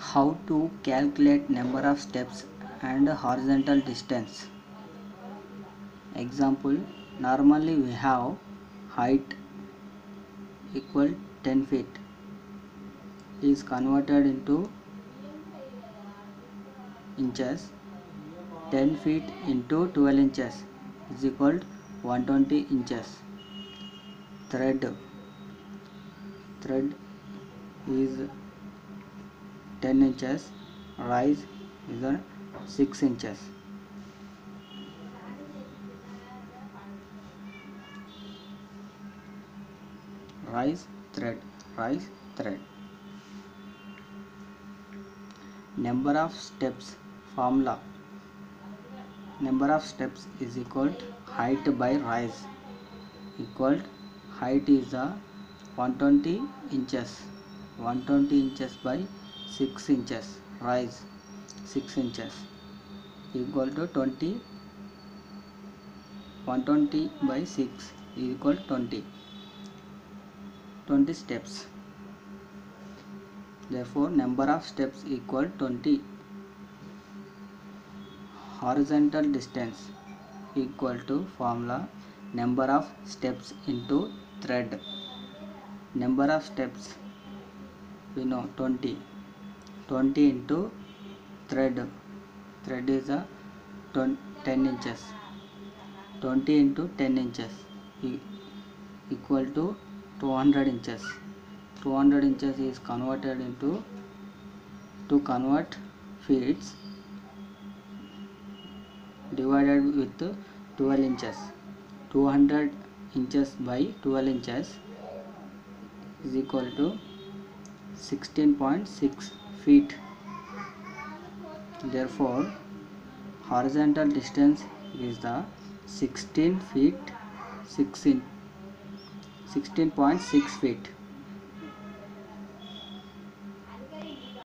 How to calculate number of steps and horizontal distance. Example, normally we have height equal 10 feet is converted into inches. 10 feet into 12 inches is equal to 120 inches. Thread is 10 inches, rise is 6 inches. Rise thread. Number of steps formula. Number of steps is equal to height by rise. Equal height is 120 inches. 120 inches by 6 inches. Rise 6 inches equal to 20. 120 by 6 is equal to 20 steps. Therefore, number of steps equal 20. Horizontal distance equal to formula number of steps into thread. Number of steps we know 20. 20 into thread. Thread is 10 inches. 20 into 10 inches equal to 200 inches. 200 inches is converted into, to convert feet, divided with 12 inches. 200 inches by 12 inches is equal to 16.6 feet. Therefore, horizontal distance is the 16 feet 16.6 feet.